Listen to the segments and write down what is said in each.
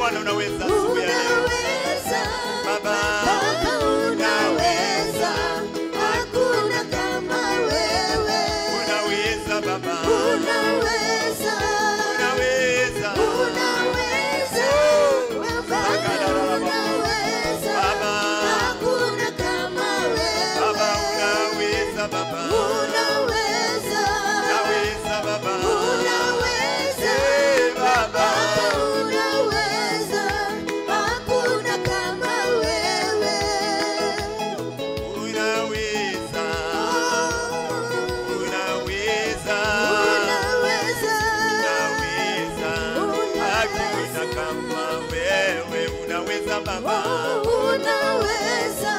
Bwana unaweza asubuhi ya leo. Baba unaweza, hakuna kama wewe. unaweza Baba. Unaweza, Unaweza. unaweza, unaweza, hakuna kama wewe. Baba unaweza Baba. Unaweza, Unaweza Baba. unaweza, Baba. unaweza, hakuna kama wewe. Unaweza. Unaweza. Unaweza, Unaweza. Hakuna kama wewe. Unaweza Baba. unaweza,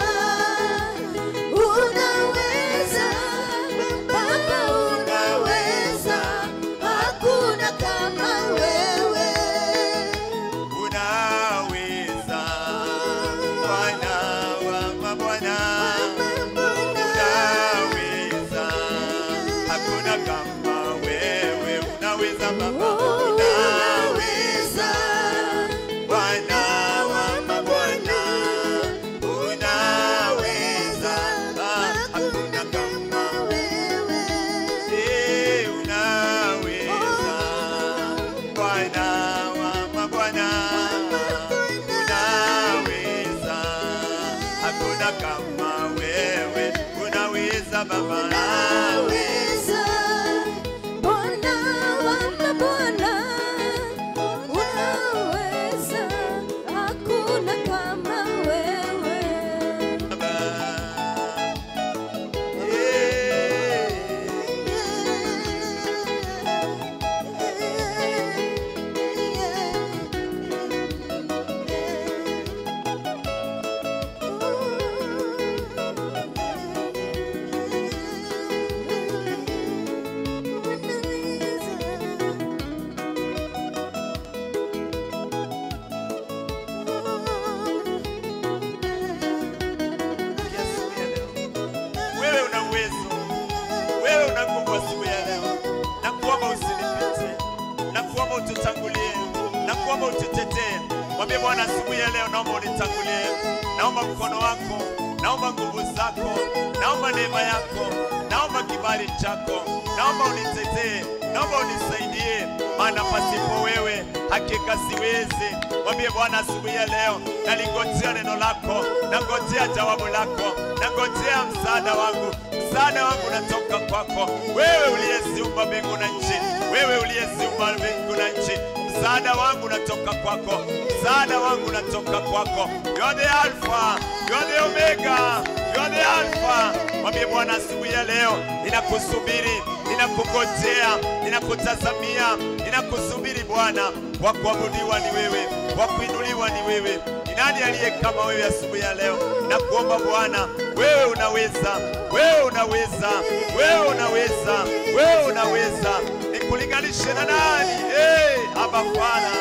unaweza, Baba unaweza, hakuna kama wewe. Unaweza. Bwana wa mabwana. Unaweza. Hakuna kama wewe. Unaweza Baba. Unaweza. Bwana wa mabwana. Unaweza. Hakuna kama unaweza. Bwana wa mabwana. Unaweza. Hakuna kama wewe. Unaweza Baba. Unaweza, Bwana wa mabwana, unaweza, hakuna kama wewe. Baba. Yeah. Wewe una uwezo, wewe una nguvu asubuhi ya leo. Nakuomba usinipite, nakuomba ututangulie, nakuomba ututetee. Mwambie Bwana asubuhi ya leo, naomba unitangulie, naomba mkono wako, naomba nguvu zako, naomba neema yako, naomba kibali chako, naomba unitetee, naomba unisaidie, maana pasipo wewe hakika siwezi. Mwambie Bwana asubuhi ya leo, nalingojea neno lako, nangojea jawabu lako, nangojea msaada wangu. Msaada wangu unatoka kwako, wewe uliyeziumba mbingu na nchi, wewe uliyeziumba mbingu na nchi. Msaada wangu unatoka kwako, msaada wangu unatoka kwako. You are the Alpha, you are the Omega, you are the Alpha. Mwambie Bwana asubuhi ya leo, ninakusubiri, ninakungojea, ninakutazamia, ninakusubiri Bwana. Wa kuabudiwa ni wewe, wa kuinuliwa ni wewe. Ni nani aliye kama wewe asubuhi ya leo? Na kuomba Bwana, wewe unaweza, wewe unaweza, wewe unaweza, wewe unaweza. Nikulinganishe na nani? Abba Father.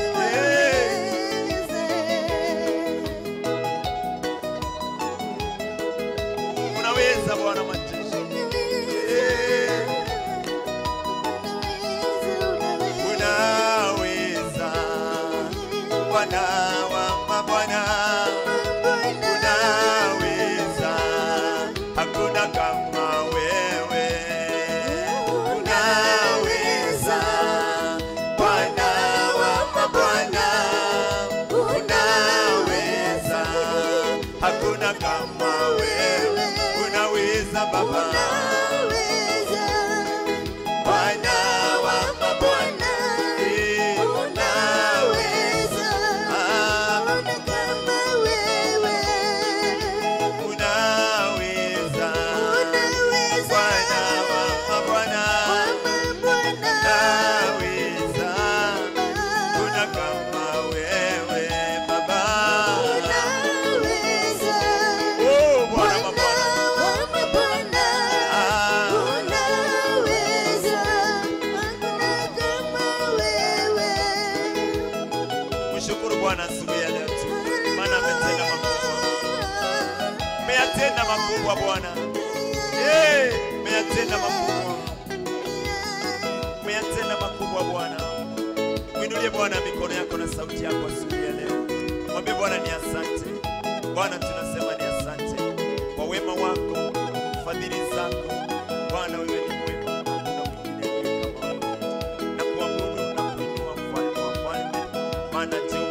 Unaweza Bwana majeshi. Unaweza Bwana wa mabwana. Unaweza, hakuna kama wewe. Unaweza Bwana wa mabwana. Unaweza, hakuna kama wewe. Unaweza Baba. Bwana wa mabwana. Unaweza, unaweza Bwana wa mabwana. Unaweza, kuna kama wewe Baba. Oh Bwana mabwana. Mshukuru Bwana asubuhi ya leo tu, maana ametenda makubwa. Umeyatenda makubwa Bwana. Umeyatenda makubwa. Umeyatenda makubwa Bwana. Mwinulie Bwana mikono yako na sauti yako asubuhi. Mwambie Bwana ni asante. Bwana tunasema ni asante kwa wema wako, fadhili zako. Bwana wewe ni mwema, hakuna mwingine aliye kama wewe. Na kuabudu na kuinua mfalme wa falme, maana